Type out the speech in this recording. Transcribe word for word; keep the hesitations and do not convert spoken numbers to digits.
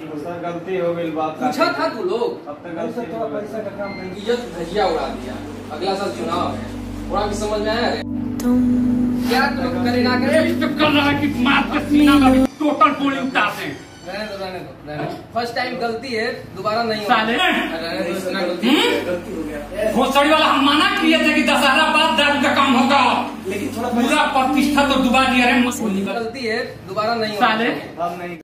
तो सर गलती हो गई बात पूछा था तू लोग, अब तक गलती तो पैसा का काम नहीं। इज्जत धजिया उड़ा दिया। अगला साल चुनाव है, थोड़ा भी समझ में आया रे? क्या तुम करे ना करे कर रहा है कि मार के सीना में टोटल गोली उतार दें। रहने दो रहने दो रहने दो। फर्स्ट टाइम गलती है, दोबारा नहीं होगा। साले रहने दो, इतना गलती गलती हो गया। भोसड़ी वाला हम मना किए थे कि दशहरा बाद दारू का काम होगा, लेकिन थोड़ा पूरा प्रतिष्ठा तो डुबा दिया है। गलती है, दोबारा नहीं होगा। साले अब नहीं